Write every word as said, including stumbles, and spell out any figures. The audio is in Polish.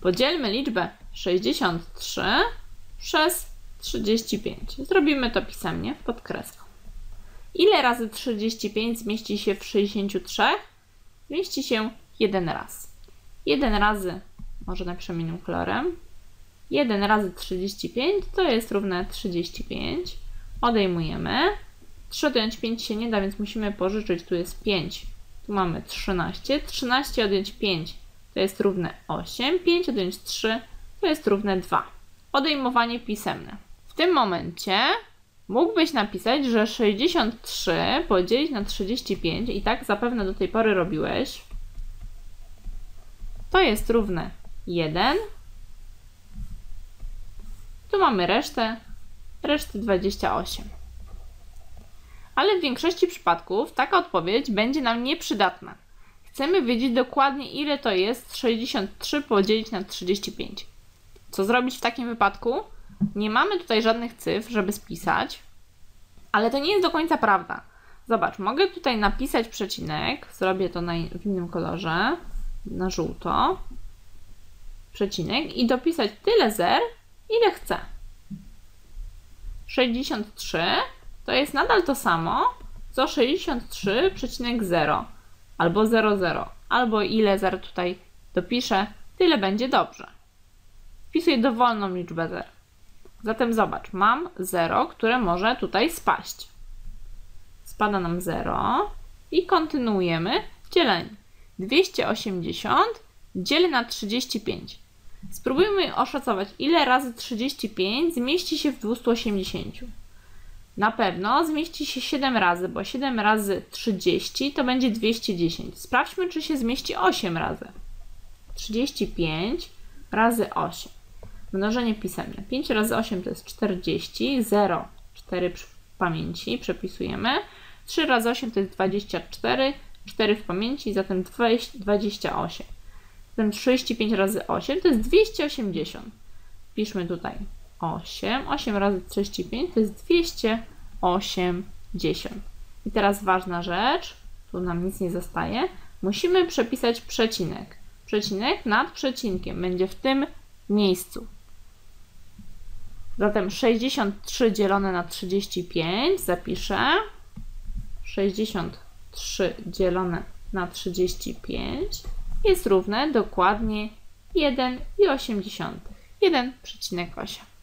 Podzielmy liczbę sześćdziesiąt trzy przez trzydzieści pięć. Zrobimy to pisemnie, pod kreską. Ile razy trzydzieści pięć zmieści się w sześćdziesięciu trzech? Zmieści się jeden raz. jeden razy, może napiszemy innym kolorem, jeden razy trzydzieści pięć to jest równe trzydzieści pięć. Odejmujemy. trzy odjąć pięć się nie da, więc musimy pożyczyć. Tu jest pięć. Tu mamy trzynaście. trzynaście odjąć pięć to jest równe osiem. pięć odjąć trzy to jest równe dwa. Odejmowanie pisemne. W tym momencie mógłbyś napisać, że sześćdziesiąt trzy podzielić na trzydzieści pięć, i tak zapewne do tej pory robiłeś, to jest równe jeden. Tu mamy resztę, resztę dwadzieścia osiem. Ale w większości przypadków taka odpowiedź będzie nam nieprzydatna. Chcemy wiedzieć dokładnie, ile to jest sześćdziesiąt trzy podzielić na trzydzieści pięć. Co zrobić w takim wypadku? Nie mamy tutaj żadnych cyfr, żeby spisać, ale to nie jest do końca prawda. Zobacz, mogę tutaj napisać przecinek, zrobię to na, w innym kolorze, na żółto, przecinek i dopisać tyle zer, ile chcę. sześćdziesiąt trzy to jest nadal to samo, co sześćdziesiąt trzy przecinek zero, albo zero przecinek zero, albo ile zer tutaj dopiszę, tyle będzie dobrze. Wpisuję dowolną liczbę zer. Zatem zobacz, mam zero, które może tutaj spaść. Spada nam zero i kontynuujemy dzielenie. dwieście osiemdziesiąt dzielę na trzydzieści pięć. Spróbujmy oszacować, ile razy trzydzieści pięć zmieści się w dwieście osiemdziesiąt. Na pewno zmieści się siedem razy, bo siedem razy trzydzieści to będzie dwieście dziesięć. Sprawdźmy, czy się zmieści osiem razy. trzydzieści pięć razy osiem. Mnożenie pisemne. pięć razy osiem to jest czterdzieści. zero, cztery w pamięci, przepisujemy. trzy razy osiem to jest dwadzieścia cztery. cztery w pamięci, zatem dwadzieścia osiem. Zatem trzydzieści pięć razy osiem to jest dwieście osiemdziesiąt. Piszmy tutaj osiem. osiem razy trzydzieści pięć to jest dwieście osiemdziesiąt. I teraz ważna rzecz, tu nam nic nie zostaje. Musimy przepisać przecinek. Przecinek nad przecinkiem będzie w tym miejscu. Zatem sześćdziesiąt trzy dzielone na trzydzieści pięć zapiszę. sześćdziesiąt trzy dzielone na trzydzieści pięć jest równe dokładnie jeden przecinek osiem. jeden przecinek osiem.